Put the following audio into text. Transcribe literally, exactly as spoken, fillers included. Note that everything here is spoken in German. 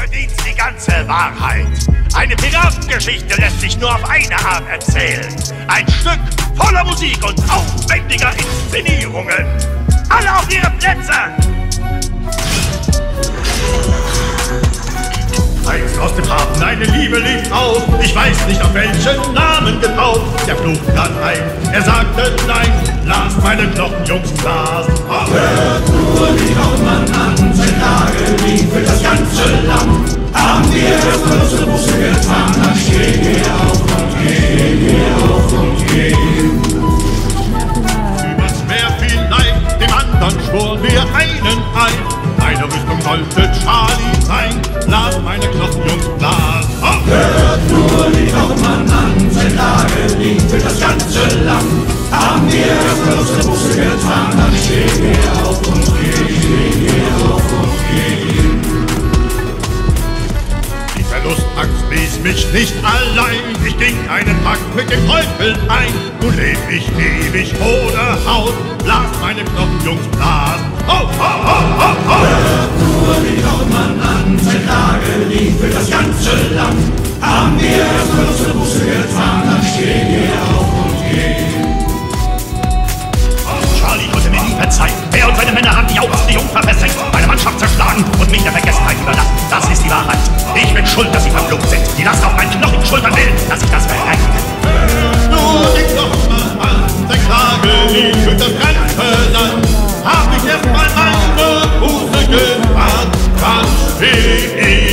verdienst die ganze Wahrheit. Eine Piratengeschichte lässt sich nur auf eine Art erzählen. Ein Stück voller Musik und aufwendiger Inszenierungen. Alle auf ihre Plätze! Einst aus dem Hafen eine Liebe lief auf. Ich weiß nicht auf welchen Namen getauft. Der Fluch trat ein, er sagte nein. Las meine Knochen, Jungs, Blas. Hört nur die Hauptmann an, seit Tagen lief für das ganze Land. Haben wir kurze Busse getan, dann stehen wir auf und gehen, wir auf und gehen. Übers Meer vielleicht, dem anderen schworen wir einen Eid. Meine Rüstung sollte Charlie sein, las meine Knochen, Jungs, Blas. Oh! Hört nur die Hauptmann an, seit Tagen lief für das ganze Land. Haben wir kurze Busse getan, dann stehen wir auf und gehen, stehen wir auf und gehen. Die Verlustangst ließ mich nicht allein. Ich ging einen Pakt mit dem Teufel ein. Nun leb ich ewig ohne Haut, las meine Knochen, Jungs, Blas. Oh, oh, oh, oh, oh. Hört nur die Hauptmann an, seit Tagen lief für das ganze Land. Haben wir kurze Busse getan, dann stehen wir auf und gehen. Charlie konnte mir nie verzeihen. Er und seine Männer haben die jauchzende Jungfer versenkt, meine Mannschaft zerschlagen und mich der Vergessenheit überlassen. Das ist die Wahrheit. Ich bin schuld, dass sie verflucht sind. Die Last auf meinen knochigen Schultern will, dass ich das verrechne. Nur die Knochen an, sein Klage lief für das ganze Land. Hab ich erst mal meine Buße getan, dann steh ich